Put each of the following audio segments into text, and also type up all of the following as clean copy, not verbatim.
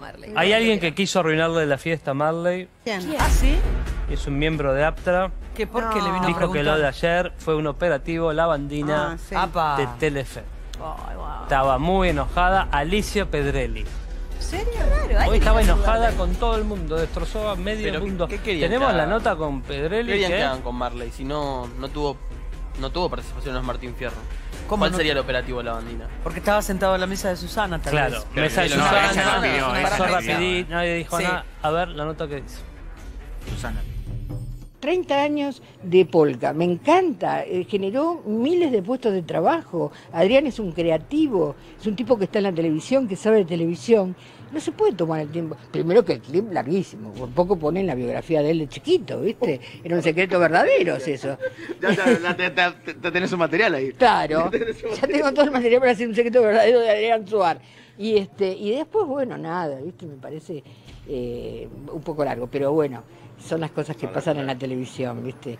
Marley. Hay alguien que quiso arruinarle la fiesta a Marley. ¿Quién? ¿Ah, sí? Es un miembro de APTRA. ¿Qué? ¿Por qué le vino a Dijo preguntar? que lo de ayer fue un operativo La Bandina Sí. Apa. de Telefe. Ay, wow. Estaba muy enojada Alicia Pedrelli. ¿En serio? Claro, Hoy estaba enojada con todo el mundo, destrozó a medio Pero, mundo. ¿qué querían Tenemos que la haga? nota con ¿Qué Pedrelli. querían que que hagan con Marley? Si no tuvo participación en Martín Fierro. ¿Cómo ¿Cuál no? sería el operativo de La Bandina? Porque estaba sentado a la mesa de Susana, tal Claro, vez. mesa de No, Susana, ella lo pidió, pasó ella lo rapidito, pidió. nadie dijo Sí. nada. A ver, la nota que dice. Susana. 30 años de polka, me encanta, generó miles de puestos de trabajo. Adrián es un creativo, es un tipo que está en la televisión, que sabe de televisión. No se puede tomar el tiempo. Primero que el clip larguísimo, por poco ponen la biografía de él de chiquito, ¿viste? Era un secreto verdadero, es eso. Ya tenés un material ahí. Claro, ya tengo todo el material para hacer un secreto verdadero de Adrián Suar. Y después, bueno, nada, ¿viste? Me parece un poco largo, pero bueno, son las cosas que pasan en la televisión, ¿viste?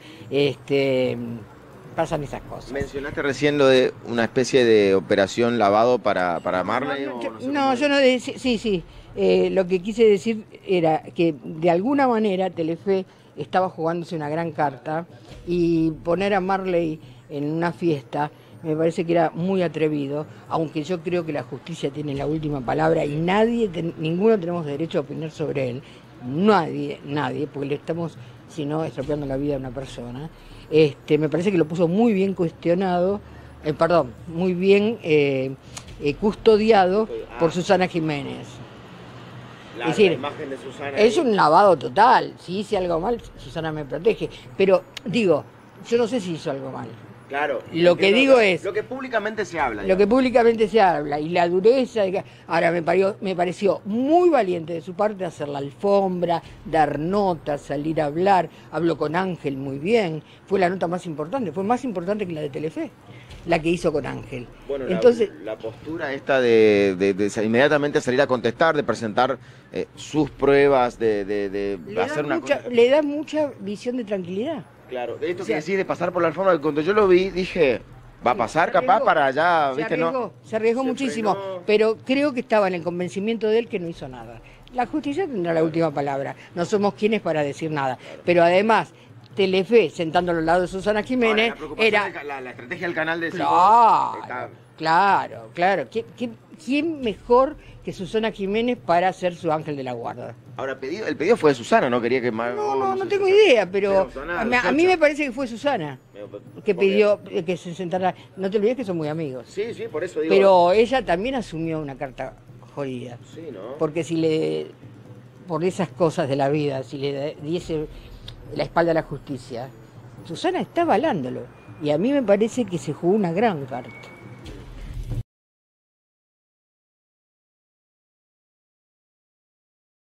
Pasan esas cosas. ¿Mencionaste recién lo de una especie de operación lavado para Marley? No, yo no decía, sí, lo que quise decir era que de alguna manera Telefe estaba jugándose una gran carta y poner a Marley en una fiesta me parece que era muy atrevido, aunque yo creo que la justicia tiene la última palabra y ninguno tenemos derecho a opinar sobre él, nadie, porque le estamos, si no, estropeando la vida a una persona. Me parece que lo puso muy bien cuestionado, muy bien custodiado por Susana Jiménez. La imagen de Susana. Es un lavado total. Si hice algo mal, Susana me protege. Pero digo, yo no sé si hizo algo mal. Claro. Lo que digo es... Lo que públicamente se habla. Lo que públicamente se habla y la dureza. Ahora, me pareció muy valiente de su parte hacer la alfombra, dar notas, salir a hablar. Habló con Ángel muy bien. Fue la nota más importante. Fue más importante que la de Telefe, la que hizo con Ángel. Bueno, entonces, la postura esta de inmediatamente salir a contestar, de presentar sus pruebas, de hacer una cosa. le da mucha visión de tranquilidad. Claro, esto que decís de pasar por la alfombra, cuando yo lo vi, dije, va a pasar capaz para allá, ¿viste? Se arriesgó muchísimo, pero creo que estaba en el convencimiento de él que no hizo nada. La justicia tendrá la última palabra, no somos quienes para decir nada, pero además... Telefe, sentándolo al lado de Susana Jiménez, era... La estrategia del canal de... Claro. ¿Quién mejor que Susana Jiménez para ser su ángel de la guarda? Ahora, el pedido fue de Susana, ¿no? Quería que... No tengo idea, pero a mí me parece que fue Susana que pidió que se sentara. No te olvides que son muy amigos. Sí, por eso digo... Pero ella también asumió una carta jodida. Sí, ¿no? Porque por esas cosas de la vida, si le diese la espalda a la justicia, Susana está avalándolo. Y a mí me parece que se jugó una gran carta.